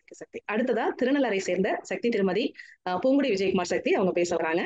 சக்தி. அடுத்ததா திருநள்ளாரை சேர்ந்த சக்தி திருமதி பூங்குடி விஜயகுமார் சக்தி அவங்க பேச வராங்க.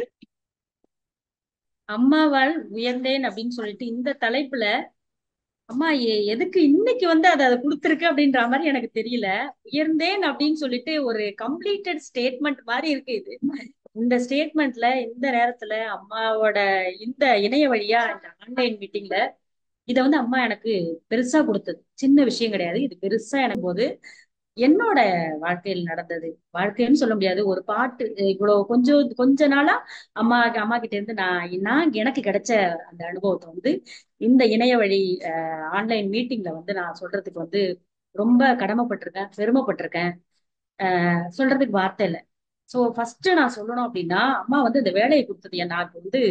அம்மாவால் உயர்ந்தேன் அப்படின்னு சொல்லிட்டு இந்த தலைப்புல அம்மா எதுக்கு இன்னைக்கு வந்து அதை கொடுத்துருக்கு அப்படின்ற மாதிரி எனக்கு தெரியல. உயர்ந்தேன் அப்படின்னு சொல்லிட்டு ஒரு கம்ப்ளீட்டட் ஸ்டேட்மெண்ட் மாதிரி இருக்கு இது. இந்த ஸ்டேட்மெண்ட்ல இந்த நேரத்துல அம்மாவோட இந்த இணைய வழியா இந்த ஆன்லைன் மீட்டிங்ல இத வந்து அம்மா எனக்கு பெருசா கொடுத்தது சின்ன விஷயம் கிடையாது. இது பெருசா எனக்கு போது என்னோட வாழ்க்கையில் நடந்தது. வாழ்க்கைன்னு சொல்ல முடியாது, ஒரு பாட்டு. இவ்வளவு கொஞ்ச நாளா அம்மா கிட்ட இருந்து நான் எனக்கு கிடைச்ச அந்த அனுபவத்தை வந்து இந்த இணைய வழி ஆன்லைன் மீட்டிங்ல வந்து நான் சொல்றதுக்கு வந்து ரொம்ப கடமைப்பட்டிருக்கேன், பெருமைப்பட்டிருக்கேன். சொல்றதுக்கு வார்த்தை இல்லை. சோ ஃபர்ஸ்ட் நான் சொல்லணும் அப்படின்னா, அம்மா வந்து இந்த வேலையை கொடுத்தது நான் வந்து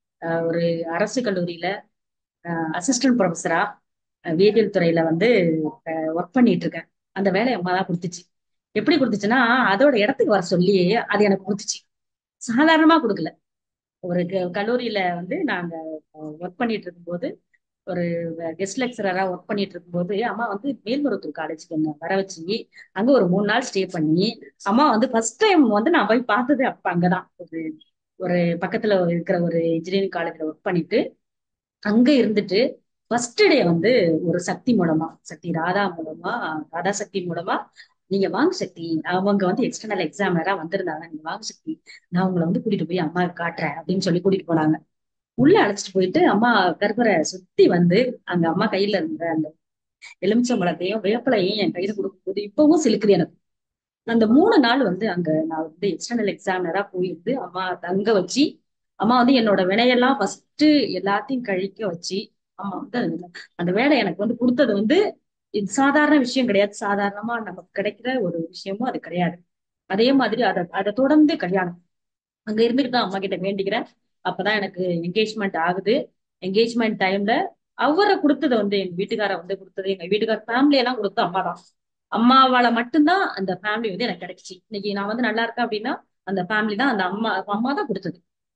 ஒரு அரசு கல்லூரியில அசிஸ்டன்ட் ப்ரொஃபஸரா வேதியியல் துறையில வந்து ஒர்க் பண்ணிட்டு இருக்கேன். அந்த வேலையை அம்மா தான் கொடுத்துச்சு. எப்படி கொடுத்துச்சுன்னா, அதோட இடத்துக்கு வர சொல்லி அது எனக்கு கொடுத்துச்சு. சாதாரணமா கொடுக்கல. ஒரு கல்லூரியில வந்து நாங்க ஒர்க் பண்ணிட்டு இருக்கும்போது, ஒரு கெஸ்ட் லெக்சரரா ஒர்க் பண்ணிட்டு இருக்கும்போது அம்மா வந்து மேல்மருவத்தூர் காலேஜுக்கு என்ன வர வச்சு அங்க ஒரு 3 நாள் ஸ்டே பண்ணி, அம்மா வந்து ஃபர்ஸ்ட் டைம் வந்து நான் போய் பார்த்தது அப்ப அங்கதான். ஒரு ஒரு பக்கத்துல இருக்கிற ஒரு இன்ஜினியரிங் காலேஜ்ல ஒர்க் பண்ணிட்டு அங்க இருந்துட்டு ஃபர்ஸ்ட் டே வந்து ஒரு சக்தி மூலமா, சக்தி ராதா மூலமா, ராதா சக்தி மூலமா, நீங்க வாங்க சக்தி, அவங்க வந்து எக்ஸ்டர்னல் எக்ஸாமினரா வந்திருந்தாங்க, நீங்க வாங்க சக்தி, நான் உங்களை வந்து கூட்டிட்டு போய் அம்மா காட்டுறேன் அப்படின்னு சொல்லி கூட்டிட்டு போனாங்க. உள்ள அழைச்சிட்டு போயிட்டு அம்மா கற்பரை சுத்தி வந்து அங்க அம்மா கையில இருந்த அந்த எலுமிச்சம்பழத்தையும் வேப்பலையும் என் கையில கொடுக்கும்போது இப்பவும் சிலுக்குது எனக்கு. அந்த 3 நாள் வந்து அங்க நான் வந்து எக்ஸ்டர்னல் எக்ஸாமினரா போயிருந்து அம்மா தங்க வச்சு, அம்மா வந்து என்னோட வினையெல்லாம் ஃபர்ஸ்ட் எல்லாத்தையும் கழிக்க வச்சு, அம்மா வந்து அந்த வேலை எனக்கு வந்து கொடுத்தது வந்து இது சாதாரண விஷயம் கிடையாது. சாதாரணமா நமக்கு கிடைக்கிற ஒரு விஷயமும் அது கிடையாது. அதே மாதிரி அதை தொடர்ந்து கல்யாணம் அங்க இருந்துட்டு தான் அம்மா கிட்ட வேண்டிக்கிறேன். அப்பதான் எனக்கு என்கேஜ்மெண்ட் ஆகுது. என்கேஜ்மெண்ட் டைம்ல அவரை கொடுத்தது வந்து எங்க வீட்டுக்கார வந்து கொடுத்தது, எங்க வீட்டுக்கார ஃபேமிலி எல்லாம் கொடுத்தது அம்மா தான். அம்மாவால மட்டும்தான் அந்த ஃபேமிலி வந்து எனக்கு கிடைச்சிச்சு. இன்னைக்கு நான் வந்து நல்லா இருக்கேன் அப்படின்னா அந்த ஃபேமிலி தான், அந்த அம்மா அம்மா தான் கொடுத்தது.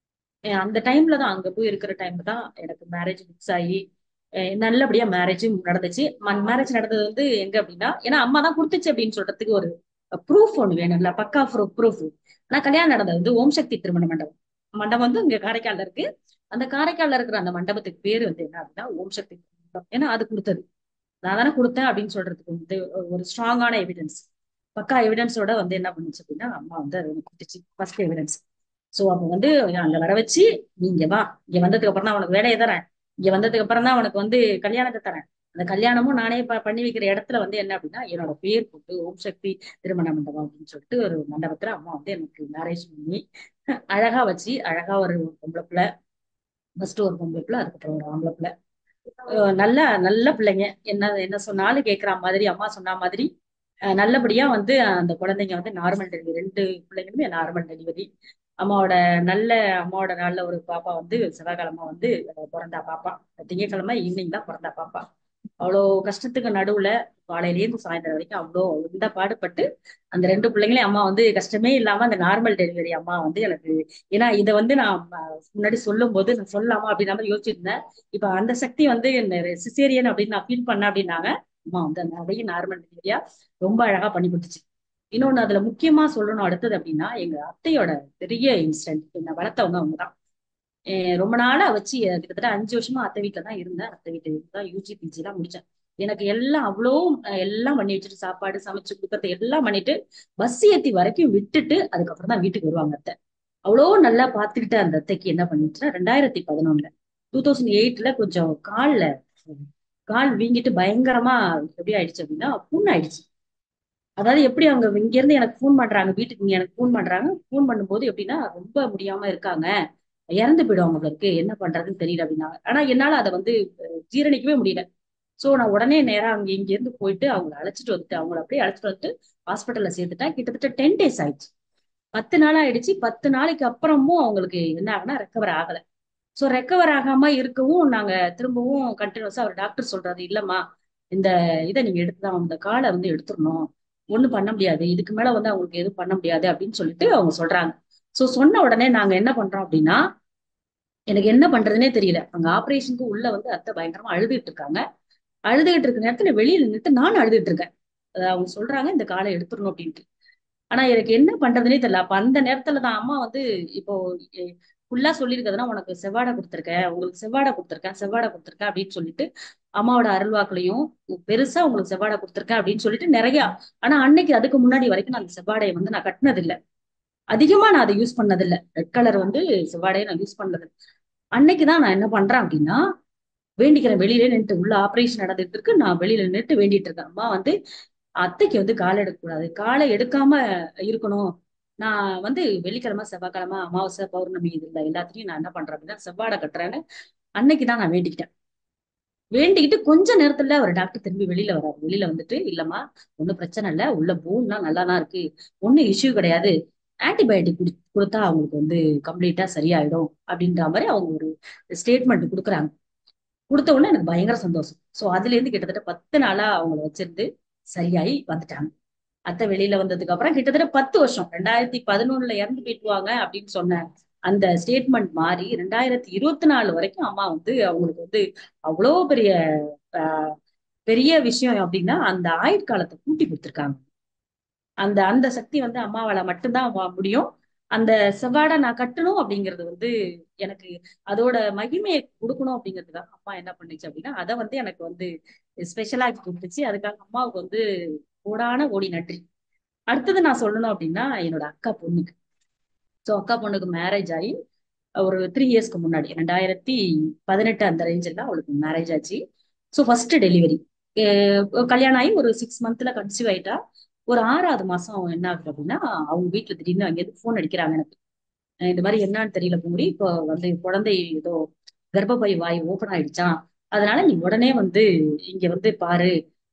அந்த டைம்ல தான், அங்க போய் இருக்கிற டைம்ல தான் எனக்கு மேரேஜ் ஃபிக்ஸ் ஆகி நல்லபடியா மேரேஜும் நடந்துச்சு. மேரேஜ் நடந்தது வந்து எங்க அப்படின்னா, ஏன்னா அம்மா தான் கொடுத்துச்சு அப்படின்னு சொல்றதுக்கு ஒரு ப்ரூஃப் ஒண்ணு வேணும்ல, பக்கா ப்ரூஃப். ஆனா கல்யாணம் நடந்தது வந்து ஓம் சக்தி திருமண மண்டபம். மண்டபம் வந்து இங்க காரைக்கால்ல இருக்கு. அந்த காரைக்கால்ல இருக்கிற அந்த மண்டபத்துக்கு பேரு வந்து என்ன அப்படின்னா ஓம் சக்தி மண்டபம். ஏன்னா அது கொடுத்தது நான் தானே கொடுத்தேன் அப்படின்னு சொல்றதுக்கு வந்து ஒரு ஸ்ட்ராங்கான எவிடன்ஸ், பக்கா எவிடன்ஸோட வந்து என்ன பண்ணுச்சு அப்படின்னா அம்மா வந்து அது கொடுத்துச்சு ஃபர்ஸ்ட் எவிடன்ஸ். சோ அப்ப வந்து அங்க வர வச்சு, நீங்க வா, இங்க வந்ததுக்கு அப்புறம் தான் உனக்கு வேலையை தரேன், இங்க வந்ததுக்கு அப்புறம் தான் உனக்கு வந்து கல்யாணத்தை தரேன். அந்த கல்யாணமும் நானே பண்ணி வைக்கிற இடத்துல வந்து என்ன அப்படின்னா என்னோட பேர் போட்டு ஓம் சக்தி திருமண மண்டபம் அப்படின்னு சொல்லிட்டு ஒரு மண்டபத்துல அம்மா வந்து எனக்கு மேரேஜ் பண்ணி அழகா வச்சு, அழகா ஒரு பொம்பளை பிள்ளை, ஃபர்ஸ்ட் ஒரு பொம்பளை பிள்ளை, அதுக்கப்புறம் ஒரு ஆம்பளை பிள்ளை. நல்ல நல்ல பிள்ளைங்க. என்ன என்ன சொன்னாலும் கேட்கிற மாதிரி, அம்மா சொன்ன மாதிரி நல்லபடியா வந்து அந்த குழந்தைங்க வந்து நார்மல் டெலிவரி, 2 பிள்ளைங்களுமே நார்மல் டெலிவரி. அம்மாவோட நல்ல அம்மாவோட நல்ல ஒரு பாப்பா வந்து செவ்வாய்க்கிழமை வந்து பிறந்தா பாப்பா. திங்கட்கிழமை ஈவினிங் தான் பிறந்தா பாப்பா. அவ்வளோ கஷ்டத்துக்கு நடுவுல காலையிலேருந்து சாயந்தரம் வரைக்கும் அவ்வளோ இந்த பாடுபட்டு அந்த 2 பிள்ளைங்களையும் அம்மா வந்து கஷ்டமே இல்லாம அந்த நார்மல் டெலிவரி அம்மா வந்து எனக்கு. ஏன்னா இதை வந்து நான் முன்னாடி சொல்லும் போது நான் சொல்லலாமா அப்படின்ற மாதிரி யோசிச்சிருந்தேன். இப்ப அந்த சக்தி வந்து சிசேரியன் அப்படின்னு நான் ஃபீல் பண்ணேன் அப்படின்னாங்க. அம்மா வந்து நிறைய நார்மல் டெலிவரியா ரொம்ப அழகா பண்ணி கொடுத்துச்சு. இன்னொன்னு அதுல முக்கியமா சொல்லணும் அடுத்தது அப்படின்னா, எங்க அத்தையோட பெரிய இன்சிடென்ட். என்னை வளர்த்தவங்க அவங்கதான். ரொம்ப நாளா வச்சு கிட்டத்தட்ட 5 வருஷமா அத்தை வீட்டுல தான் இருந்தேன். அத்தை வீட்டுல தான் யூஜி பிஜி எல்லாம் முடிச்சேன். எனக்கு எல்லாம் அவ்வளோ எல்லாம் பண்ணி வச்சுட்டு, சாப்பாடு சமைச்சு கொடுக்கறது எல்லாம் பண்ணிட்டு பஸ் ஏத்தி வரைக்கும் விட்டுட்டு அதுக்கப்புறம் தான் வீட்டுக்கு வருவாங்க அத்தை. அவ்வளோ நல்லா பாத்துக்கிட்ட அந்த அத்தைக்கு என்ன பண்ணிச்சுன்னா, 2011 2008 கொஞ்சம் கால் வீங்கிட்டு பயங்கரமா எப்படி ஆயிடுச்சு அப்படின்னா புண்ணு ஆயிடுச்சு. அதாவது எப்படி அவங்க இங்க இருந்து எனக்கு ஃபோன் பண்றாங்க, வீட்டுக்கு இங்க எனக்கு ஃபோன் பண்றாங்க. ஃபோன் பண்ணும்போது எப்படின்னா ரொம்ப முடியாம இருக்காங்க, இறந்து போயிடும் அவங்களுக்கு, என்ன பண்றதுன்னு தெரியல அப்படின்னாங்க. ஆனா என்னால அதை வந்து ஜீரணிக்கவே முடியல. சோ நான் உடனே நேரா அங்க இங்க இருந்து போயிட்டு அவங்களை அழைச்சிட்டு வந்துட்டு, அவங்கள அப்படியே அழைச்சிட்டு வந்துட்டு ஹாஸ்பிட்டல்ல சேர்த்துட்டேன். கிட்டத்தட்ட 10 days ஆயிடுச்சு. 10 நாள் ஆயிடுச்சு. 10 நாளைக்கு அப்புறமும் அவங்களுக்கு என்ன ஆகுனா ரெக்கவர் ஆகல. சோ ரெக்கவர் ஆகாம இருக்கவும் நாங்க திரும்பவும் கண்டினியூஸா அவர் டாக்டர் சொல்றாரு, இல்லம்மா இந்த இதை நீங்க எடுத்துதான், இந்த காலை வந்து எடுத்துடணும், ஒண்ணும் பண்ண முடியாது, இதுக்கு மேல வந்து அவங்களுக்கு எதுவும் பண்ண முடியாது அப்படின்னு சொல்லிட்டு அவங்க சொல்றாங்க. சோ சொன்ன உடனே நாங்க என்ன பண்றோம் அப்படின்னா, எனக்கு என்ன பண்றதுனே தெரியல. அங்க ஆபரேஷனுக்கு உள்ள வந்து அத்தை பயங்கரமா அழுதுகிட்டு இருக்காங்க. அழுதுகிட்டு இருக்க நேரத்துல வெளியில நின்னுட்டு நானும் அழுதுகிட்டு இருக்கேன். அவங்க சொல்றாங்க இந்த காலை எடுத்துடணும் அப்படின்ட்டு. ஆனா எனக்கு என்ன பண்றதுனே தெரியல. அப்ப அந்த நேரத்துல தான் அம்மா வந்து இப்போ ஃபுல்லா சொல்லியிருக்கிறதுனா உனக்கு செவ்வாடை கொடுத்துருக்கேன், உங்களுக்கு செவ்வாடை கொடுத்துருக்கேன், செவ்வாடை கொடுத்துருக்கேன் அப்படின்னு சொல்லிட்டு அம்மாவோட அருள்வாக்குலையும் பெருசா உங்களுக்கு செவ்வாடை கொடுத்துருக்கேன் அப்படின்னு சொல்லிட்டு நிறைய. ஆனா அன்னைக்கு அதுக்கு முன்னாடி வரைக்கும் நான் அந்த செவ்வாடையை வந்து நான் கட்டினது இல்ல. அதிகமா நான் அதை யூஸ் பண்ணது இல்ல. ரெட் கலர் வந்து செவ்வாடையை நான் யூஸ் பண்ணது இல்ல. அன்னைக்குதான் நான் என்ன பண்றேன் அப்படின்னா வேண்டிக்கிறேன். வெளியிலே நின்று உள்ள ஆபரேஷன் நடந்துட்டு இருக்கு, நான் வெளியில நின்று வேண்டிட்டு இருக்கேன். அம்மா வந்து அத்தைக்கு வந்து காலை எடுக்கக்கூடாது, காலை எடுக்காம இருக்கணும். நான் வந்து வெள்ளிக்கிழமை செவ்வாய்க்கிழமை அமாவாசை பௌர்ணமி இது இல்லை எல்லாத்துலயும் நான் என்ன பண்றேன் அப்படின்னா செவ்வாடை கட்டுறேன்னு அன்னைக்குதான் நான் வேண்டிக்கிட்டேன். வேண்டிக்கிட்டு கொஞ்ச நேரத்துல ஒரு டாக்டர் திரும்பி வெளியில வராரு. வெளியில வந்துட்டு இல்லம்மா ஒண்ணும் பிரச்சனை இல்லை, உள்ள போன்லாம் நல்லா தான் இருக்கு, ஒண்ணும் இஷ்யூ கிடையாது, ஆன்டிபயோட்டிக் கொடுத்தா அவங்களுக்கு வந்து கம்ப்ளீட்டா சரியாயிடும் அப்படின்ற மாதிரி அவங்க ஒரு ஸ்டேட்மெண்ட் கொடுக்குறாங்க. கொடுத்த உடனே எனக்கு பயங்கர சந்தோஷம். சோ அதுல இருந்து கிட்டத்தட்ட 10 நாளா அவங்கள வச்சிருந்து சரியாயி வந்துட்டாங்க. அத்தை வெளியில வந்ததுக்கு அப்புறம் கிட்டத்தட்ட 10 வருஷம், 2011 இறந்து போயிட்டுவாங்க அப்படின்னு சொன்ன அந்த ஸ்டேட்மெண்ட் மாறி 2024 வரைக்கும் அம்மா வந்து அவங்களுக்கு வந்து அவ்வளோ பெரிய ஆஹ், பெரிய விஷயம் அப்படின்னா அந்த ஆயுட்காலத்தை கூட்டி கொடுத்திருக்காங்க. அந்த அந்த சக்தி வந்து அம்மாவால மட்டும்தான் முடியும். அந்த செவ்வாடை நான் கட்டணும் அப்படிங்கிறது வந்து எனக்கு அதோட மகிமையை கொடுக்கணும் அப்படிங்கிறதுக்காக அம்மா என்ன பண்ணுச்சு அப்படின்னா அதை வந்து எனக்கு வந்து ஸ்பெஷலா கொடுத்துச்சு. அதுக்காக அம்மாவுக்கு வந்து கோடான கோடி நன்றி. அடுத்தது நான் சொல்லணும் அப்படின்னா என்னோட அக்கா பொண்ணுக்கு. சோ அக்கா பொண்ணுக்கு மேரேஜ் ஆகி ஒரு 3 இயர்ஸ்க்கு முன்னாடி 2018 அந்த ரேஞ்சில் அவளுக்கு மேரேஜ் ஆச்சு. So first delivery. கல்யாணம் ஆகி ஒரு 6 மந்த்ல கன்சீவ் ஆயிட்டா. ஒரு 6வது மாசம் என்ன ஆகுது அப்படின்னா அவங்க வீட்டுல திடீர்னு அங்கேயிருந்து போன் அடிக்கிறாங்க எனக்கு. இந்த மாதிரி என்னன்னு தெரியல பூரி, இப்போ வந்து குழந்தை ஏதோ கர்ப்பப்பை வாய் ஓபன் ஆயிடுச்சாம், அதனால நீ உடனே வந்து இங்க வந்து பாரு.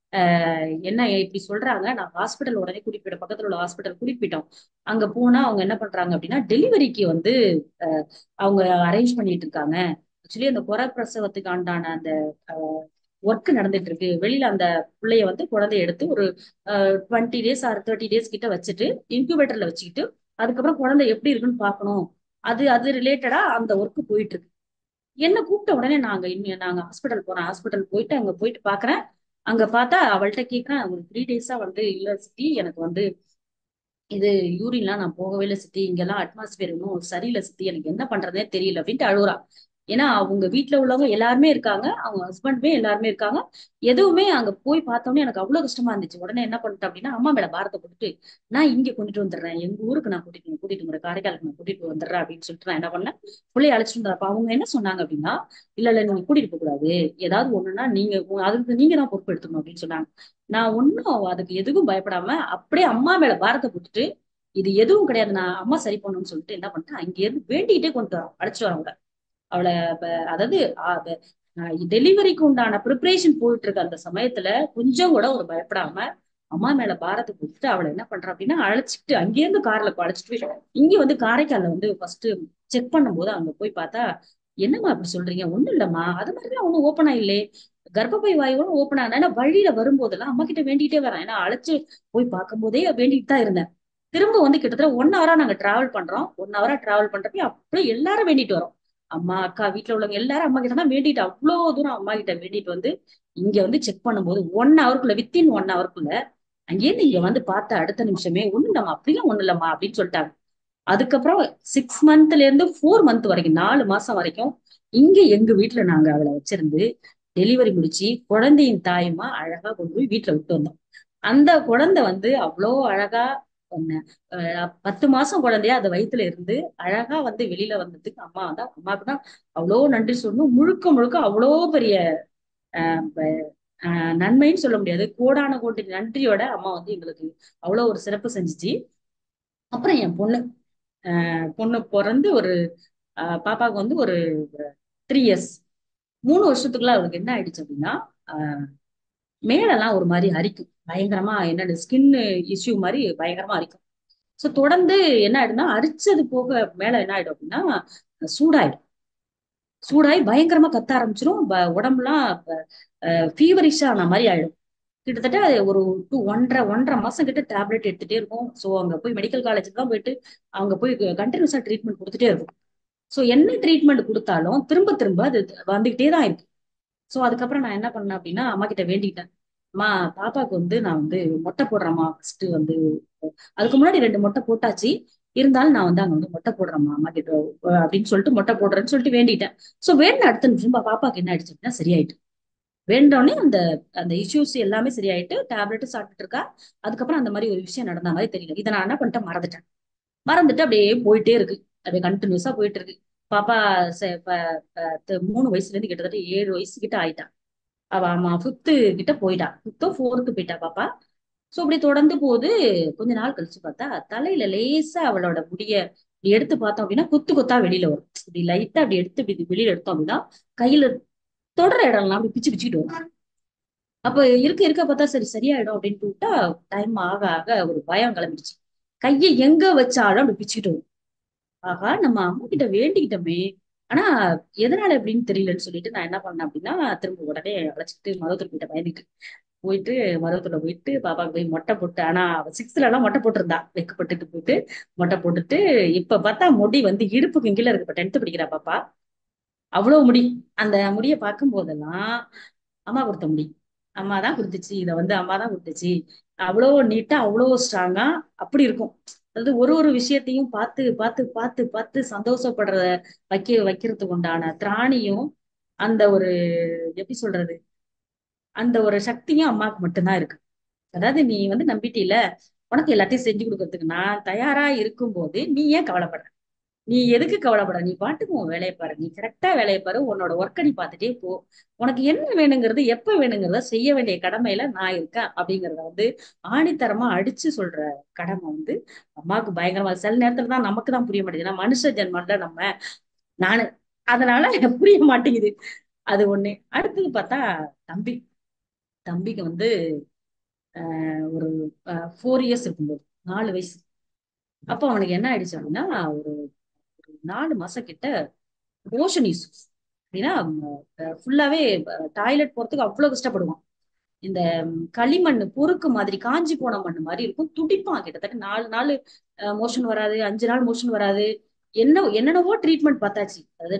என்ன இப்படி சொல்றாங்க. நான் ஹாஸ்பிட்டல் உடனே கூட்டிட்டு போயிட்டோம், பக்கத்துல உள்ள ஹாஸ்பிட்டல் கூட்டிட்டு போயிட்டோம். அங்க போனா அவங்க என்ன பண்றாங்க அப்படின்னா டெலிவரிக்கு வந்து அவங்க அரேஞ்ச் பண்ணிட்டு இருக்காங்க. ஆக்சுவலி அந்த குறை பிரசவத்துக்கு ஆண்டான அந்த ஒர்க் நடந்துட்டு இருக்கு வெளியில. அந்த பிள்ளைய வந்து குழந்தைய எடுத்து ஒரு 20 டேஸ் ஆர் 30 டேஸ் கிட்ட வச்சுட்டு இன்குபேட்டர்ல வச்சுக்கிட்டு அதுக்கப்புறம் குழந்தை எப்படி இருக்குன்னு பாக்கணும். அது அது ரிலேட்டடா அந்த ஒர்க் போயிட்டு இருக்கு. என்ன கூப்பிட்ட உடனே நாங்க ஹாஸ்பிட்டல் போறோம். ஹாஸ்பிட்டல் போயிட்டு அங்க போயிட்டு பாக்குறேன். அங்க பார்த்தா அவள்கிட்ட கேக்குறேன், ஒரு 3 டேஸா வந்து இல்ல சித்தி எனக்கு வந்து இது யூரின்லாம் நான் போகவே இல்லை சித்தி, இங்கெல்லாம் அட்மாஸ்பியர் இன்னும் சரியில்லை சித்தி, எனக்கு என்ன பண்றதே தெரியல அப்படின்ட்டு அழுகுறா. ஏன்னா அவங்க வீட்டுல உள்ளவங்க எல்லாருமே இருக்காங்க, அவங்க ஹஸ்பண்டுமே எல்லாருமே இருக்காங்க. எதுவுமே அங்க போய் பார்த்தோன்னே எனக்கு அவ்வளவு கஷ்டமா இருந்துச்சு. உடனே என்ன பண்ணிட்டேன் அப்படின்னா அம்மா மேல பாரத்தை போட்டுட்டு நான் இங்க கொண்டுட்டு வந்துடுறேன், எங்க ஊருக்கு நான் கூட்டிட்டு வரேன், காரைக்காலுக்கு நான் கூட்டிட்டு வந்துடுறேன் அப்படின்னு சொல்லிட்டு நான் என்ன பண்ணேன், பிள்ளைய அழைச்சிட்டு வந்தேன். அப்ப அவங்க என்ன சொன்னாங்க அப்படின்னா இல்ல இல்ல நீங்க கூட்டிட்டு போக கூடாது, ஏதாவது ஒண்ணுன்னா அதுக்கு நீங்க தான் பொறுப்பு எடுத்துக்கணும் அப்படின்னு சொன்னாங்க. நான் ஒண்ணும் அதுக்கு எதுவும் பயப்படாம அப்படியே அம்மா மேல பாரத்தை போட்டுட்டு இது எதுவும் கிடையாது நான் அம்மா சரி பண்ணணும்னு சொல்லிட்டு என்ன பண்ணிட்டேன், அங்க இருந்து வேண்டிக்கிட்டே கொண்டு வரோம் அழைச்சிட்டு வரோம் அவளை. அதாவது டெலிவரிக்கு உண்டான ப்ரிப்பரேஷன் போயிட்டு இருக்க அந்த சமயத்துல கொஞ்சம் கூட ஒரு பயப்படாம அம்மா மேல பாரத்தை கொடுத்துட்டு அவளை என்ன பண்றா அப்படின்னா அழைச்சிட்டு அங்கேருந்து கார்ல அழைச்சிட்டு போய் இங்க வந்து காரைக்கால்ல வந்து ஃபர்ஸ்ட் செக் பண்ணும்போது அங்க போய் பார்த்தா என்னம்மா அப்படி சொல்றீங்க, ஒண்ணும் இல்லம்மா அது மாதிரிலாம் ஒண்ணும் ஓப்பன் ஆயில்லே, கர்ப்பப்பை வாயோட ஓப்பன் ஆனா வழியில வரும்போதெல்லாம் அம்மா கிட்ட வேண்டிட்டே வரேன். ஏன்னா அழைச்சு போய் பார்க்கும் போதே வேண்டிட்டு தான் இருந்தேன். திரும்ப வந்து கிட்டத்தட்ட 1 ஹவரா நாங்க டிராவல் பண்றோம். 1 ஹவரா டிராவல் பண்றப்ப அப்படியே எல்லாரும் வேண்டிட்டு வரோம். அம்மா அக்கா வீட்டுல உள்ளவங்க எல்லாரும் அம்மா கிட்ட தான் வேண்டிட்டு அவ்வளவு தூரம் அம்மா கிட்ட வேண்டிட்டு வந்து இங்க வந்து செக் பண்ணும்போது 1 ஹவருக்குள்ள வித்தின் 1 ஹவருக்குள்ள அங்கேயிருந்து இங்க வந்து பார்த்த அடுத்த நிமிஷமே ஒண்ணு இல்லம்மா அப்படிலாம் ஒண்ணு இல்லம்மா அப்படின்னு சொல்லிட்டாங்க. அதுக்கப்புறம் 6 மந்த்ல இருந்து 4 மந்த் வரைக்கும் 4 மாசம் வரைக்கும் இங்க எங்க வீட்டுல நாங்க அவளை வச்சிருந்து டெலிவரி முடிச்சு குழந்தையின் தாயுமா அழகா கொண்டு போய் வீட்டுல விட்டு வந்தோம். அந்த குழந்தை வந்து அவ்வளோ அழகா ஒண்ணு 10 மாசம் குழந்தையா அது வயித்துல இருந்து அழகா வந்து வெளியில வந்ததுக்கு அம்மா வந்து அம்மாவுக்கு தான் அவ்வளோ நன்றி சொல்லணும். முழுக்க முழுக்க அவ்வளோ பெரிய ஆஹ் நன்மைன்னு சொல்ல முடியாது, கோடான கோடி நன்றியோட அம்மா வந்து எங்களுக்கு அவ்வளோ ஒரு சிறப்பு செஞ்சுச்சு. அப்புறம் என் பொண்ணு பிறந்து ஒரு பாப்பாவுக்கு வந்து ஒரு 3 இயர்ஸ் 3 வருஷத்துக்குள்ள அவளுக்கு என்ன ஆயிடுச்சு அப்படின்னா ஆஹ் மேலெல்லாம் ஒரு மாதிரி அரிக்கும் பயங்கரமா, என்னோட ஸ்கின் இஷ்யூ மாதிரி பயங்கரமா அரிக்கும். சோ தொடர்ந்து என்ன ஆயிடும்னா அரிச்சது போக மேல என்ன ஆயிடும் அப்படின்னா சூடாயிடும். சூடாயி பயங்கரமா கத்த ஆரம்பிச்சிடும். உடம்புலாம் ஃபீவரிஷா ஆன மாதிரி ஆயிடும். கிட்டத்தட்ட ஒரு 1.5 மாசம் கிட்ட டேப்லெட் எடுத்துட்டே இருக்கும். சோ அங்க போய் மெடிக்கல் காலேஜுக்கு தான் போயிட்டு அவங்க போய் கண்டினியூஸா ட்ரீட்மெண்ட் கொடுத்துட்டே இருக்கும். சோ என்ன ட்ரீட்மெண்ட் கொடுத்தாலும் திரும்ப திரும்ப அது வந்துகிட்டே தான் இருக்கு. சோ அதுக்கப்புறம் நான் என்ன பண்ணேன் அப்படின்னா அம்மா கிட்ட வேண்டிட்டேன், அம்மா பாப்பாக்கு வந்து நான் வந்து மொட்டை போடுறேம்மா ஃபர்ஸ்ட் வந்து, அதுக்கு முன்னாடி 2 மொட்டை போட்டாச்சு, இருந்தாலும் நான் வந்து அங்க வந்து மொட்டை போடுறேம்மா அம்மா கிட்ட அப்படின்னு சொல்லிட்டு மொட்டை போடுறேன்னு சொல்லிட்டு வேண்டிட்டேன். சோ வேண்டின அடுத்த நிமிஷம் பாப்பாக்கு என்ன ஆயிடுச்சு அப்படின்னா சரியாயிட்டு. வேண்டோடனே அந்த அந்த இஷ்யூஸ் எல்லாமே சரியாயிட்டு டேப்லெட் சாப்பிட்டுட்டு இருக்கா. அதுக்கப்புறம் அந்த மாதிரி ஒரு விஷயம் நடந்த மாதிரி தெரியல. இதை நான் என்ன பண்ணிட்டேன், மறந்துட்டேன். மறந்துட்டு அப்படியே போயிட்டே இருக்கு. அப்படியே கண்டினியூஸா போயிட்டு இருக்கு. பாப்பா 3 வயசுல இருந்து கிட்டத்தட்ட 7 வயசு கிட்ட ஆயிட்டா. அவ ஆமா 5th கிட்ட போயிட்டா, 5th 4th போயிட்டா பாப்பா. சோ அப்படி தொடர்ந்து போது. கொஞ்ச நாள் கழிச்சு பார்த்தா தலையில லேசா அவளோட முடிய இப்படி எடுத்து பார்த்தோம் அப்படின்னா கொத்து கொத்தா வெளியில வரும். இப்படி லைட்டா அப்படி எடுத்து இப்படி வெளியில எடுத்தோம் அப்படின்னா கையில தொடர இடம்லாம் அப்படி பிச்சு பிச்சுக்கிட்டு வரும். அப்ப இருக்க இருக்க பார்த்தா சரி சரியாயிடும் அப்படின்னு விட்டா டைம் ஆக ஆக ஒரு பயம் கிளம்பிடுச்சு. கையை எங்க வச்சாலும் அப்படி பிச்சுக்கிட்டு வரும். ஆகா நம்ம அம்மா கிட்ட வேண்டிக்கிட்டோமே, ஆனா எதனால எப்படின்னு தெரியலன்னு சொல்லிட்டு நான் என்ன பண்ணேன் அப்படின்னா திரும்ப உடனே அழைச்சிட்டு மருவத்தூர் கிட்ட பயந்துட்டு போயிட்டு மருவத்தூர்ல போயிட்டு பாப்பாக்கு போய் மொட்டை போட்டு. ஆனா அவ 6th எல்லாம் மொட்டை போட்டிருந்தா, வெக்கப்பட்டுட்டு போயிட்டு மொட்டை போட்டுட்டு. இப்ப பார்த்தா முடி வந்து இடுப்புக்கு கீழே இருக்கு. இப்ப 10th படிக்கிறா பாப்பா, அவ்வளவு முடி. அந்த முடிய பார்க்கும் போதெல்லாம் அம்மா கொடுத்த முடி, அம்மா தான் கொடுத்துச்சு, இதை வந்து அம்மா தான் கொடுத்துச்சு. அவ்வளோ நீட்டா அவ்வளோ ஸ்ட்ராங்கா அப்படி இருக்கும். அதாவது ஒரு ஒரு விஷயத்தையும் பார்த்து பார்த்து பார்த்து பார்த்து சந்தோஷப்படுறத வைக்கிறதுக்கு உண்டான திராணியும் அந்த ஒரு எப்படி சொல்றது, அந்த ஒரு சக்தியும் அம்மாவுக்கு மட்டும்தான் இருக்கு. அதாவது நீ வந்து நம்பிட்டீல, உனக்கு எல்லாத்தையும் செஞ்சு கொடுக்கறதுக்கு நான் தயாரா இருக்கும்போது நீ ஏன் கவலைப்படுற? நீ எதுக்கு கவலைப்பட? நீ பாட்டுக்கு உன் வேலையை பாரு, நீ கரெக்டா வேலையை பாரு, உன்னோட ஒர்க்கை நீ பார்த்துட்டே போ. உனக்கு என்ன வேணுங்கிறது எப்ப வேணுங்கிறத செய்ய வேண்டிய கடமையில நான் இருக்கேன் அப்படிங்கறத வந்து ஆணித்தரமா அடிச்சு சொல்ற கடமை வந்து அம்மாவுக்கு பயங்கரமா. சில நேரத்துல தான் நமக்கு தான் புரிய மாட்டேங்குது, ஏன்னா மனுஷ ஜென்மம்ல நம்ம, நானு, அதனால புரிய மாட்டேங்குது. அது ஒண்ணு. அடுத்தது பார்த்தா தம்பி. தம்பிக்கு வந்து ஒரு 4 இயர்ஸ் இருக்கும்போது, 4 வயசு. அப்போ அவனுக்கு என்ன ஆயிடுச்சு அப்படின்னா ஒரு 4 மாசம் கிட்ட மோஷன் இஷ்யூஸ். அப்படின்னா ஃபுல்லாவே டாய்லெட் போறதுக்கு அவ்வளவு கஷ்டப்படுவான். இந்த களிமண் பொறுக்கு மாதிரி காஞ்சி போன மண் மாதிரி இருக்கும், துடிப்பான். கிட்டத்தட்ட 4 நாள் மோஷன் வராது, 5 நாள் மோஷன் வராது. என்னென்னவோ ட்ரீட்மெண்ட் பார்த்தாச்சு. அதாவது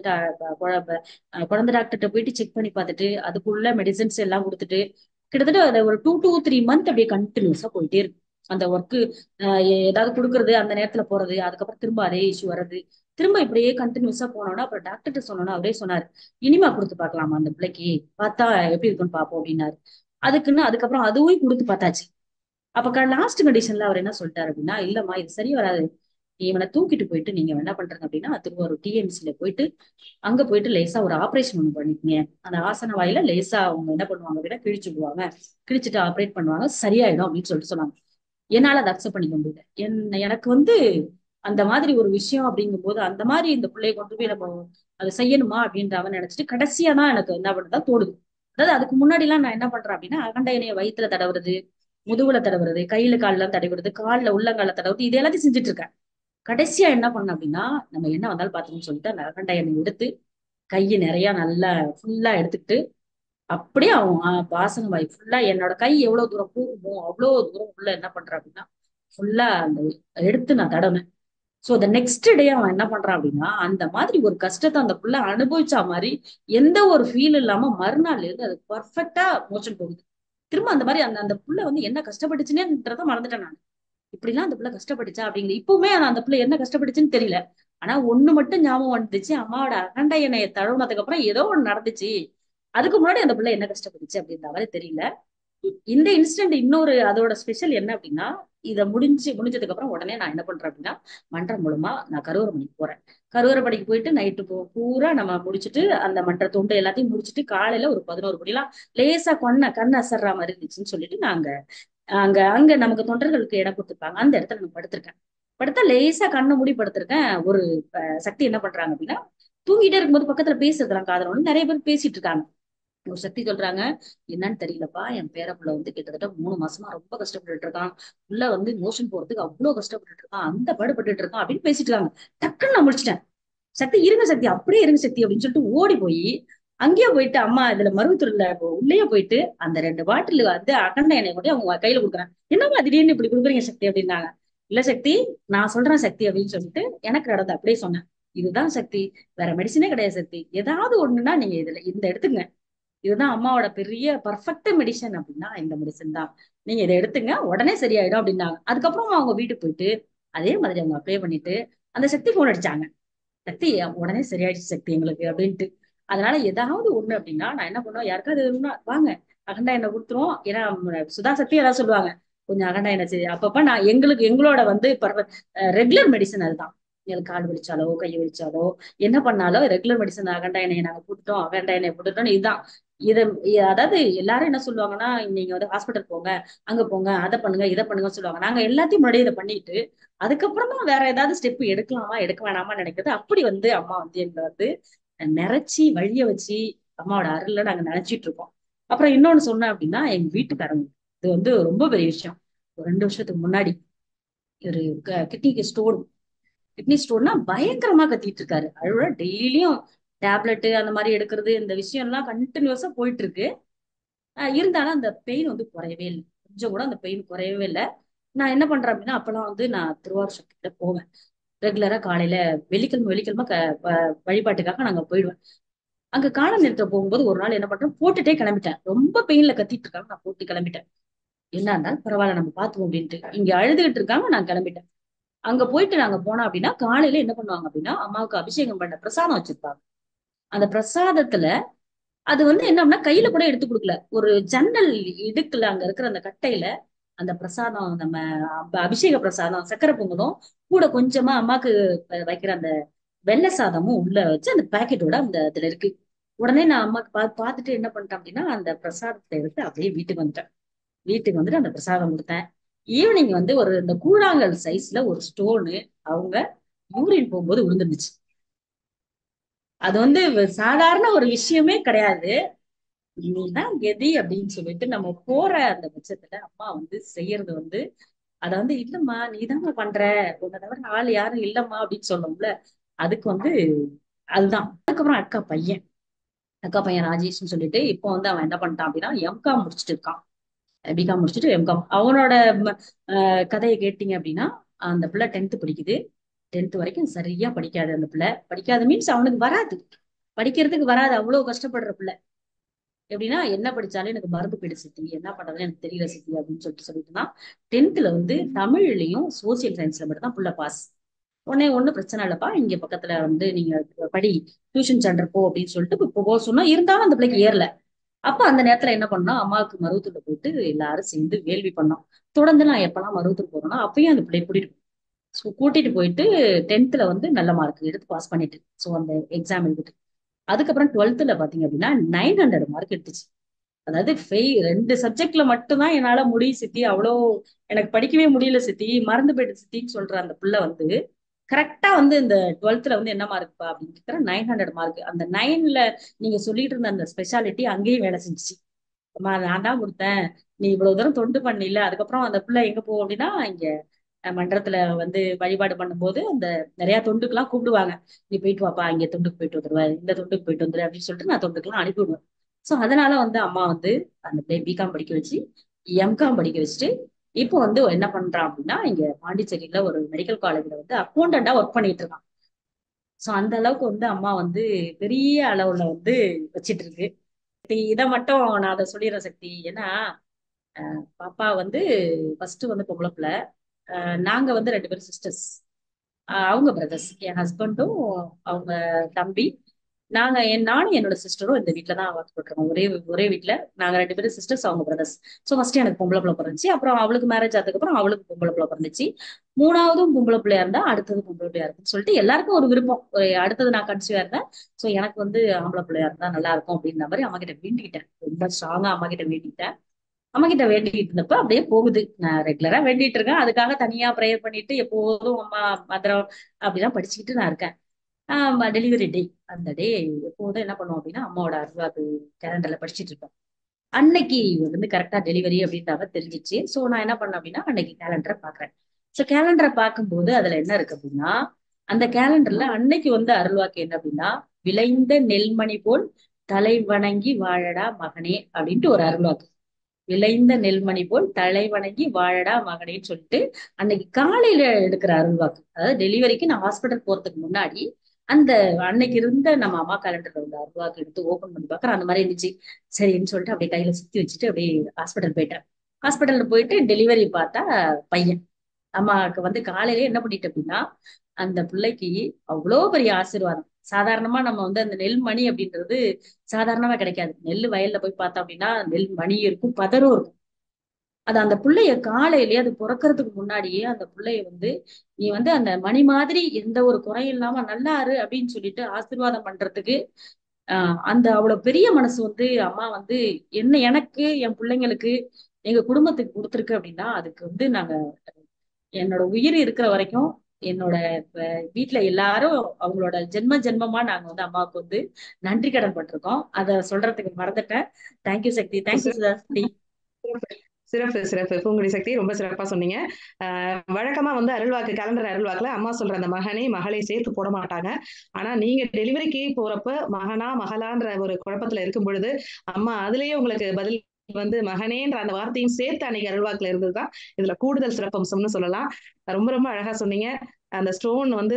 குழந்தை டாக்டர்கிட்ட போயிட்டு செக் பண்ணி பார்த்துட்டு அதுக்குள்ள மெடிசன்ஸ் எல்லாம் கொடுத்துட்டு கிட்டத்தட்ட அதை ஒரு 2 to 3 month அப்படியே கண்டினியூஸா போயிட்டே இருக்கு. அந்த ஒர்க்கு ஏதாவது கொடுக்கறது அந்த நேரத்துல போறது, அதுக்கப்புறம் திரும்ப அதே இஷ்யூ வர்றது, திரும்ப இப்படியே கண்டினியூஸா போனோம்னா அப்புறம் டாக்டர்கிட்ட சொன்னோம்னா அவரே சொன்னாரு, இனிமா கொடுத்து பார்க்கலாமா அந்த பிள்ளைக்கு, பார்த்தா எப்படி இருக்குன்னு பார்ப்போம் அப்படின்னாரு. அதுக்குன்னு அதுக்கப்புறம் அதுவும் கொடுத்து பார்த்தாச்சு. அப்ப லாஸ்ட் கண்டிஷன்ல அவர் என்ன சொல்லிட்டாரு அப்படின்னா, இல்லம்மா இது சரி வராது, நீ இவனை தூக்கிட்டு போயிட்டு நீங்க என்ன பண்றது அப்படின்னா திருவாரூர் டிஎம்சில போயிட்டு அங்க போயிட்டு லேசா ஒரு ஆபரேஷன் ஒண்ணு பண்ணிக்கங்க. அந்த ஆசன வாயில லேசா அவங்க என்ன பண்ணுவாங்க அப்படின்னா கிழிச்சு விடுவாங்க, கிழிச்சிட்டு ஆப்ரேட் பண்ணுவாங்க, சரியாயிடும் அப்படின்னு சொல்லிட்டு சொன்னாங்க. என்னால அதை அக்செப்ட் பண்ணிக்க முடியல. எனக்கு வந்து அந்த மாதிரி ஒரு விஷயம் அப்படிங்கும் போது அந்த மாதிரி இந்த பிள்ளைய கொண்டு போய் நம்ம அதை செய்யணுமா அப்படின்ற அவன் நினைச்சிட்டு கடைசியா தான் எனக்கு என்ன பண்ணதா தோணுது. அதாவது அதுக்கு முன்னாடி எல்லாம் நான் என்ன பண்றேன் அப்படின்னா அகண்ட எண்ணெய வயித்துல தடவுறது, முதுகுல தடவுறது, கையில கால்ல தடவுறது, கால்ல உள்ளங்கால தடவுறது, இது எல்லாத்தையும் செஞ்சுட்டு இருக்கேன். கடைசியா என்ன பண்ண அப்படின்னா நம்ம என்ன வந்தாலும் பாத்துக்கணும்னு சொல்லிட்டு அந்த அகண்ட எண்ணெய் எடுத்து கையை நிறைய நல்லா ஃபுல்லா எடுத்துக்கிட்டு அப்படியே அவன் வாசன வாய் ஃபுல்லா என்னோட கை எவ்வளவு தூரம் போகுமோ அவ்வளவு தூரம் உள்ள என்ன பண்றான் அப்படின்னா ஃபுல்லா அந்த எடுத்து நான் தடவை. சோ the நெக்ஸ்ட் டே அவன் என்ன பண்றான் அப்படின்னா அந்த மாதிரி ஒரு கஷ்டத்தை அந்த புள்ள அனுபவிச்சா மாதிரி எந்த ஒரு ஃபீல் இல்லாம மறுநாள்ல இருந்து அது பர்ஃபெக்டா மோஷன் போகுது. திரும்ப அந்த மாதிரி அந்த அந்த புள்ள வந்து என்ன கஷ்டப்பட்டுச்சுன்னேன்றத மறந்துட்டேன் நான். இப்படிலாம் அந்த பிள்ளை கஷ்டப்பட்டுச்சா அப்படிங்கிற இப்பவுமே அந்த பிள்ளை என்ன கஷ்டப்பட்டுச்சுன்னு தெரியல. ஆனா ஒண்ணு மட்டும் ஞாபகம் வந்துச்சு, அம்மாவோட அகண்ட எண்ணெயை தழுவுனதுக்கு அப்புறம் ஏதோ ஒண்ணு நடந்துச்சு. அதுக்கு முன்னாடி அந்த பிள்ளை என்ன கஷ்டப்பட்டுச்சு அப்படின்ற மாதிரி தெரியல. இந்த இன்சிடென்ட் இன்னொரு அதோட ஸ்பெஷல் என்ன அப்படின்னா, இதை முடிஞ்சதுக்கு அப்புறம் உடனே நான் என்ன பண்றேன் அப்படின்னா மன்றம் மூலமா நான் கருவறைப்படிக்கு போறேன். கருவறைப்படிக்கு போயிட்டு நைட்டு பூரா நம்ம முடிச்சுட்டு அந்த மன்ற தொண்டு எல்லாத்தையும் முடிச்சுட்டு காலையில ஒரு 11 மணிலாம் லேசா கண்ணு அசர்ற மாதிரி இருந்துச்சுன்னு சொல்லிட்டு நாங்க அங்க அங்க நமக்கு தொண்டர்களுக்கு இடம் கொடுத்துருப்பாங்க, அந்த இடத்துல நான் படுத்திருக்கேன். படுத்தா லேசா கண்ணை மூடி படுத்திருக்கேன். ஒரு சக்தி என்ன பண்றாங்க அப்படின்னா தூங்கிட்டே இருக்கும்போது பக்கத்துல பேசுறதுலாம் காதுல வந்து நிறைய பேர் பேசிட்டு இருக்காங்க. ஒரு சக்தி சொல்றாங்க, என்னன்னு தெரியலப்பா என் பேரப்புள்ள வந்து கிட்டத்தட்ட 3 மாசமா ரொம்ப கஷ்டப்பட்டுட்டு இருக்கான், உள்ள வந்து மோஷன் போறதுக்கு அவ்வளவு கஷ்டப்பட்டுட்டு இருக்கான், அந்த பாடுபட்டுட்டு இருக்கான் அப்படின்னு பேசிட்டு இருக்காங்க. டக்குன்னு நான் முடிச்சிட்டேன். சக்தி இருங்க சக்தி, அப்படியே இருங்க சக்தி அப்படின்னு சொல்லிட்டு ஓடி போய் அங்கேயே போயிட்டு அம்மா இதுல மருவத்தூர்ல உள்ளேயே போயிட்டு அந்த 2 பாட்டில் வந்து அகண்ட எண்ணெய் கொண்டு அவங்க கையில கொடுக்குறேன். என்னம்மா திடீர்னு இப்படி கொடுக்குறீங்க சக்தி அப்படின்னாங்க. இல்ல சக்தி, நான் சொல்றேன் சக்தி அப்படின்னு சொல்லிட்டு எனக்கு நடந்த அப்படியே சொன்னேன். இதுதான் சக்தி, வேற மெடிசனே கிடையாது சக்தி, ஏதாவது ஒண்ணுன்னா நீங்க இதுல இந்த எடுத்துங்க, இதுதான் அம்மாவோட பெரிய பர்ஃபெக்ட் மெடிசன் அப்படின்னா இந்த மெடிசன் தான். நீங்க இதை எடுத்துங்க உடனே சரியாயிடும் அப்படின்னாங்க. அதுக்கப்புறம் அவங்க வீட்டுக்கு போயிட்டு அதே மாதிரி அவங்க அப்ளை பண்ணிட்டு அந்த சக்தி போன் அடிச்சாங்க. சக்தி உடனே சரியாயிடுச்சு சக்தி எங்களுக்கு அப்படின்ட்டு. அதனால ஏதாவது ஒண்ணு அப்படின்னா நான் என்ன பண்ணுவேன், யாருக்காவது எதுவும்னா வாங்க அகண்டா எண்ணெய் கொடுத்துருவோம். ஏன்னா சுதா சக்தி ஏதாவது சொல்லுவாங்க, கொஞ்சம் அகண்டா எண்ணெய் செய்ய அப்பப்ப நான் எங்களோட வந்து ரெகுலர் மெடிசன் அதுதான். எங்களுக்கு கால் வலிச்சாலோ கை வலிச்சாலோ என்ன பண்ணாலும் ரெகுலர் மெடிசன் அகண்டா எண்ணெயை நாங்க போட்டுட்டோம், அகண்டா எண்ணெய் போட்டுட்டோம். இதுதான் இத அதாவது எல்லாரும் என்ன சொல்லுவாங்கன்னா, நீங்க வந்து ஹாஸ்பிட்டல் போங்க, அங்க போங்க, அதை பண்ணுங்க இதை பண்ணுங்க சொல்லுவாங்க. நாங்க எல்லாத்தையும் முன்னாடியே இதை பண்ணிட்டு அதுக்கப்புறமா வேற ஏதாவது ஸ்டெப் எடுக்கலாமா எடுக்க வேணாமா நினைக்கிறது. அப்படி வந்து அம்மா வந்து எங்களை வந்து நிறைச்சி வழிய வச்சு அம்மாவோட அருள்ல நாங்க நினைச்சிட்டு இருக்கோம். அப்புறம் இன்னொன்னு சொன்னேன் அப்படின்னா, எங்க வீட்டுக்காரங்க இது வந்து ரொம்ப பெரிய விஷயம். ஒரு 2 வருஷத்துக்கு முன்னாடி ஒரு கிட்னி ஸ்டோன்னா பயங்கரமா கத்திட்டு இருக்காரு. அழுவ டெய்லியும் டேப்லெட் அந்த மாதிரி எடுக்கிறது, இந்த விஷயம் எல்லாம் கண்டினியூஸா போயிட்டு இருக்கு. இருந்தாலும் அந்த பெயின் வந்து குறையவே இல்லை. கொஞ்சம் கூட அந்த பெயின் குறையவே இல்லை. நான் என்ன பண்றேன் அப்படின்னா, அப்பெல்லாம் வந்து நான் திருவாரூர் சக்தி கிட்ட போவேன் ரெகுலரா காலையில. வெள்ளிக்கிழமை வழிபாட்டுக்காக நாங்க போயிடுவேன். அங்க கால நிறுத்த போகும்போது ஒரு நாள் என்ன பண்றேன், போட்டுட்டே கிளம்பிட்டேன். ரொம்ப பெயின்ல கத்திட்டு இருக்காங்க, நான் போட்டு கிளம்பிட்டேன். என்ன இருந்தாலும் பரவாயில்ல நம்ம பாத்துவோம் அப்படின்ட்டு இங்க அழுதுகிட்டு இருக்காங்க, நான் கிளம்பிட்டேன். அங்க போயிட்டு நாங்க போனோம் அப்படின்னா காலையில என்ன பண்ணுவாங்க அப்படின்னா, அம்மாவுக்கு அபிஷேகம் பண்ண பிரசாதம் வச்சிருப்பாங்க. அந்த பிரசாதத்துல அது வந்து என்னன்னா கையில கூட எடுத்து கொடுக்கல, ஒரு ஜன்னல் இடுக்குல அங்க இருக்கிற அந்த கட்டையில அந்த பிரசாதம் நம்ம அபிஷேக பிரசாதம் சக்கரை பொங்கலும் கூட கொஞ்சமா அம்மாக்கு வைக்கிற அந்த வெள்ளை சாதமும் உள்ள வச்சு அந்த பாக்கெட்டோட அந்த இதுல இருக்கு. உடனே நான் அம்மாக்கு பார்த்துட்டு என்ன பண்ணிட்டேன் அப்படின்னா, அந்த பிரசாதத்தை எடுத்து அப்படியே வீட்டுக்கு வந்துட்டேன். வீட்டுக்கு வந்துட்டு அந்த பிரசாதம் கொடுத்தேன். ஈவினிங் வந்து ஒரு இந்த கூழாங்கல் சைஸ்ல ஒரு ஸ்டோனு அவங்க யூரின் போகும்போது விழுந்துருந்துச்சு. அது வந்து சாதாரண ஒரு விஷயமே கிடையாது. நீதான் கெதி அப்படின்னு சொல்லிட்டு நம்ம போற அந்த பட்சத்துல அம்மா வந்து செய்யறது வந்து அத வந்து இல்லம்மா நீதாம்மா பண்ற, உன்னை தவிர ஆள் யாரும் இல்லம்மா அப்படின்னு சொன்னோம்ல. அதுக்கு வந்து அதுதான். அதுக்கப்புறம் அக்கா பையன் ராஜேஷ்னு சொல்லிட்டு இப்போ வந்து அவன் என்ன பண்ணிட்டான் அப்படின்னா எம்காம் முடிச்சுட்டு இருக்கான். பிகாம் முடிச்சுட்டு எம்காம். அவனோட கதையை கேட்டீங்க அப்படின்னா, அந்த பிள்ளை 10th படிக்குது. 10th வரைக்கும் சரியா படிக்காது அந்த பிள்ளை. படிக்காத மீன்ஸ் அவனுக்கு வராது, படிக்கிறதுக்கு வராது, அவ்வளவு கஷ்டப்படுற பிள்ளை. எப்படின்னா என்ன படிச்சாலும் எனக்கு மறந்து போயிடு சித்தி, என்ன பண்றதுன்னு எனக்கு தெரியல சித்தி அப்படின்னு சொல்லிட்டுனா 10th வந்து தமிழ்லயும் சோசியல் சயின்ஸ்ல மட்டும் தான் புள்ள பாஸ். உடனே ஒண்ணும் பிரச்சனை இல்லப்பா, இங்க பக்கத்துல வந்து நீங்க படி, டியூஷன் சென்டர் போ அப்படின்னு சொல்லிட்டு இப்போ போக சொன்னா, இருந்தாலும் அந்த பிள்ளைக்கு ஏறல. அப்ப அந்த நேரத்துல என்ன பண்ணோம், அம்மாவுக்கு மருவத்தூர்ல போயிட்டு எல்லாரும் சேர்ந்து வேள்வி பண்ணோம். தொடர்ந்து நான் எப்பெல்லாம் மருவத்தூர் போறேன்னா அப்பயும் அந்த பிள்ளைய கூட்டிட்டு போயிட்டு 10th வந்து நல்ல மார்க் எடுத்து பாஸ் பண்ணிட்டு சோ அந்த எக்ஸாம் எழுதிட்டு அதுக்கப்புறம் 12th பாத்தீங்க அப்படின்னா 900 மார்க் எடுத்துச்சு. அதாவது 2 சப்ஜெக்ட்ல மட்டும்தான் என்னால முடியும் சித்தி, அவ்வளோ எனக்கு படிக்கவே முடியல சித்தி, மறந்து போயிட்டு சித்தின்னு சொல்ற அந்த பிள்ளை வந்து கரெக்டா வந்து இந்த 12th வந்து என்ன மார்க்பா அப்படின்னு கேக்குற 900 மார்க். அந்த 9ல நீங்க சொல்லிட்டு இருந்த அந்த ஸ்பெஷாலிட்டி அங்கேயும் வேலை செஞ்சுச்சு. அம்மா நான் தான் கொடுத்தேன், நீ இவ்வளவு தூரம் தொண்டு பண்ணல. அதுக்கப்புறம் அந்த பிள்ளை எங்க போகும் அப்படின்னா, இங்க மன்றத்துல வந்து வழிபாடு பண்ணும்போது அந்த நிறைய தொண்டுக்கெல்லாம் கூப்பிடுவாங்க. நீ போயிட்டு வாப்பா, இங்க தொண்டுக்கு போயிட்டு வந்துருவ, இந்த தொண்டுக்கு போயிட்டு வந்துரு அப்படின்னு சொல்லிட்டு நான் தொண்டுக்கெல்லாம் அனுப்பி விடுவேன். சோ அதனால வந்து அம்மா வந்து அந்த பிள்ளை பிகாம் படிக்க வச்சு எம்காம் படிக்க வச்சுட்டு இப்போ வந்து என்ன பண்றான் அப்படின்னா, இங்க பாண்டிச்சேரியில ஒரு மெடிக்கல் காலேஜ்ல வந்து அக்கௌண்டண்டா ஒர்க் பண்ணிட்டு இருக்கான். சோ அந்த அளவுக்கு வந்து அம்மா வந்து பெரிய அளவுல வந்து வச்சிட்டு இருக்கு. இதை மட்டும் நான் அதை சொல்லிடுறேன் சக்தி. ஏன்னா பாப்பா வந்து ஃபர்ஸ்ட் வந்து பொம்பளை பிள்ளை. நாங்க வந்து 2 பேரும் சிஸ்டர்ஸ். அவங்க பிரதர்ஸ், என் ஹஸ்பண்டும் அவங்க தம்பி. நானும் என்னோட சிஸ்டரும் இந்த வீட்டுல தான் ஒர்க் பண்றோம். ஒரே ஒரே வீட்டுல நாங்க 2 பேரும் சிஸ்டர்ஸ், அவங்க பிரதர்ஸ். சோ ஃபர்ஸ்ட் எனக்கு பொம்பளை பிள்ளை பிறந்துச்சு. அப்புறம் அவளுக்கு மேரேஜ் ஆனதுக்கு அப்புறம் அவளுக்கு பொம்பளை பிள்ளை பிறந்துச்சு. மூணாவதும் பொம்பளை பிள்ளையா இருந்தா அடுத்தது பொம்பளை பிள்ளையா இருக்குன்னு சொல்லிட்டு எல்லாருக்கும் ஒரு விருப்பம். அடுத்தது நான் கன்சீவா இருந்தேன். சோ எனக்கு வந்து ஆம்பளை பிள்ளையா இருந்தா நல்லா இருக்கும் அப்படின்ற மாதிரி அம்மா கிட்ட வேண்டிக்கிட்டேன். ரொம்ப ஸ்ட்ராங்கா அம்மா கிட்ட வேண்டிக்கிட்டேன். அம்மா கிட்ட வேண்டிட்டு இருந்தப்ப அப்படியே போகுது. நான் ரெகுலரா வேண்டிட்டு இருக்கேன், அதுக்காக தனியா ப்ரேயர் பண்ணிட்டு எப்போதும் அம்மா மந்திரம் அப்படிலாம் படிச்சுக்கிட்டு நான் இருக்கேன். டெலிவரி டே அந்த டே எப்போதும் என்ன பண்ணுவோம் அப்படின்னா, அம்மாவோட அருள்வாக்கு கேலண்டர்ல படிச்சுட்டு இருப்பேன். அன்னைக்கு வந்து கரெக்டா டெலிவரி அப்படின்றத தெரிஞ்சிச்சு. சோ நான் என்ன பண்ணேன் அப்படின்னா, அன்னைக்கு கேலண்டரை பாக்குறேன். சோ கேலண்டரை பார்க்கும்போது அதுல என்ன இருக்கு அப்படின்னா, அந்த கேலண்டர்ல அன்னைக்கு வந்து அருள்வாக்கு என்ன அப்படின்னா, விளைந்த நெல்மணி போல் தலை வணங்கி வாழடா மகனே அப்படின்ட்டு ஒரு அருள்வாக்கு. விளைந்த நெல்மணி போல் தலை வணங்கி வாழடா மகனேன்னு சொல்லிட்டு அன்னைக்கு காலையில எடுக்கிற அருள்வாக்கு. அதாவது டெலிவரிக்கு நான் ஹாஸ்பிட்டல் போறதுக்கு முன்னாடி அந்த அன்னைக்கு இருந்த நம்ம அம்மா கேலண்டர்ல உள்ள அருள்வாக்கு எடுத்து ஓபன் பண்ணி பாக்குறேன், அந்த மாதிரி இருந்துச்சு. சரின்னு சொல்லிட்டு அப்படியே கையில சுத்தி வச்சுட்டு அப்படியே ஹாஸ்பிட்டல் போயிட்டேன். ஹாஸ்பிட்டல்ல போயிட்டு டெலிவரி பார்த்தா பையன். அம்மாவுக்கு வந்து காலையிலே என்ன பண்ணிட்டு அப்படின்னா, அந்த பிள்ளைக்கு அவ்வளோ பெரிய ஆசீர்வாதம். சாதாரணமா நம்ம வந்து அந்த நெல் மணி அப்படின்றது சாதாரணமா கிடைக்காது. நெல் வயல்ல போய் பார்த்தோம் அப்படின்னா நெல் மணி இருக்கும், பதரும் இருக்கும். அது அந்த புள்ளைய காலையிலேயே அது பிறக்கறதுக்கு முன்னாடியே அந்த புள்ளைய வந்து நீ வந்து அந்த மணி மாதிரி எந்த ஒரு குறையும் இல்லாம நல்லா இரு அப்படின்னு சொல்லிட்டு ஆசீர்வாதம் பண்றதுக்கு அந்த அவ்வளவு பெரிய மனசு வந்து அம்மா வந்து என்ன எனக்கு என் பிள்ளைங்களுக்கு எங்க குடும்பத்துக்கு கொடுத்துருக்கு அப்படின்னா, அதுக்கு வந்து நாங்க என்னோட உயிர் இருக்கிற வரைக்கும் என்னோட வீட்டுல எல்லாரும் அவங்களோட ஜென்ம ஜென்மமா நாங்க வந்து அம்மாவுக்கு வந்து நன்றி கடன் பட்டிருக்கோம். அத சொல்றதுக்கு மறந்துட்டேன். Thank you Shakti, thank you Sudha Shakti. சிறப்பு சிறப்பு பூங்குடி சக்தி, ரொம்ப சிறப்பா சொன்னீங்க. வழக்கமா வந்து அருள்வாக்கு கேலண்டர் அருள்வாக்குல அம்மா சொல்ற அந்த மகனை மகளை சேர்த்து போட மாட்டாங்க. ஆனா நீங்க டெலிவரிக்கு போறப்ப மகனா மகளான்ற ஒரு குழப்பத்துல இருக்கும் பொழுது அம்மா அதுலயே உங்களுக்கு பதில் வந்து மகனேன்ற அந்த வார்த்தையும் சேர்த்து அன்னைக்கு அருள்வாக்குல இருந்ததுதான் இதுல கூடுதல் சிறப்பம்சம்னு சொல்லலாம். ரொம்ப ரொம்ப அழகா சொன்னீங்க. அந்த ஸ்டோன் வந்து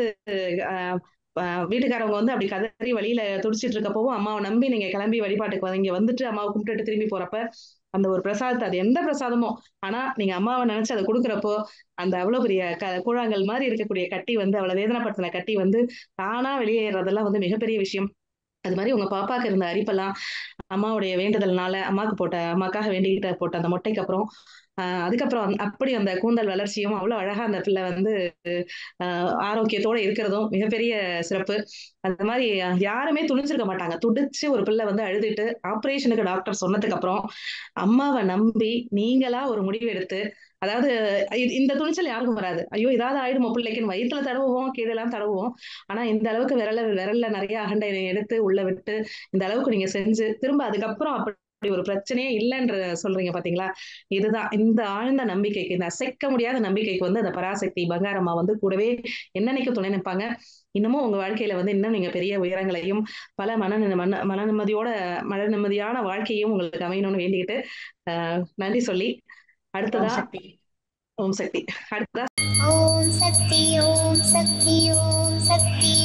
வீட்டுக்காரவங்க வந்து அப்படி கதறி வழியில துடிச்சிட்டு இருக்கப்பவும் அம்மாவை நம்பி நீங்க கிளம்பி வழிபாட்டுக்கு இங்க வந்துட்டு அம்மாவை கும்பிட்டுட்டு திரும்பி போறப்ப அந்த ஒரு பிரசாதத்தை, அது எந்த பிரசாதமோ, ஆனா நீங்க அம்மாவை நினைச்சு அதை கொடுக்குறப்போ அந்த அவ்வளவு பெரிய கூழாங்கல் மாதிரி இருக்கக்கூடிய கட்டி வந்து அவ்வளவு வேதனைப்படுத்தின கட்டி வந்து தானா வெளியேறதெல்லாம் வந்து மிகப்பெரிய விஷயம். அது மாதிரி உங்க பாப்பாக்கு இருந்த அரிப்பெல்லாம் அம்மாவுடைய வேண்டுதல்னால அம்மாக்காக வேண்டிக்கிட்ட போட்ட அந்த மொட்டைக்கு அப்புறம் அதுக்கப்புறம் அப்படி அந்த கூந்தல் வளர்ச்சியும் அவ்வளவு அழகா அந்த பிள்ளை வந்து ஆரோக்கியத்தோட இருக்கிறதும் மிகப்பெரிய சிறப்பு. அந்த மாதிரி யாருமே துணிஞ்சிருக்க மாட்டாங்க. துடிச்சு ஒரு பிள்ளை வந்து அழுதுட்டு ஆபரேஷனுக்கு டாக்டர் சொன்னதுக்கு அப்புறம் அம்மாவை நம்பி நீங்களா ஒரு முடிவு எடுத்து, அதாவது இந்த துணிச்சல் யாருக்கும் வராது. ஐயோ ஏதாவது ஆயிடுமோ பிள்ளைக்குன்னு வயிற்றுல தடவுவோம், கீழெல்லாம் தடவுவோம். ஆனா இந்த அளவுக்கு விரல்ல நிறைய அகண்டை எடுத்து உள்ள விட்டு இந்த அளவுக்கு நீங்க செஞ்சு திரும்ப அதுக்கப்புறம் அப்படி ஒரு பிரச்சனையே இல்லைன்ற சொல்றீங்க பாத்தீங்களா? இதுதான் இந்த ஆழ்ந்த நம்பிக்கைக்கு, இந்த அசைக்க முடியாத நம்பிக்கைக்கு வந்து அந்த பராசக்தி பங்காரம்மா வந்து கூடவே என்னன்னைக்கு துணை நிற்பாங்க. இன்னமும் உங்க வாழ்க்கையில வந்து இன்னும் நீங்க பெரிய உயரங்களையும் பல மன நிம்மதியோட மன நிம்மதியான வாழ்க்கையும் உங்களுக்கு அமையணும்னு வேண்டிக்கிட்டு நன்றி சொல்லி அடுத்ததா சக்தி. ஓம் சக்தி. அடுத்ததா ஓம் சக்தி, ஓம் சக்தி, ஓம் சக்தி.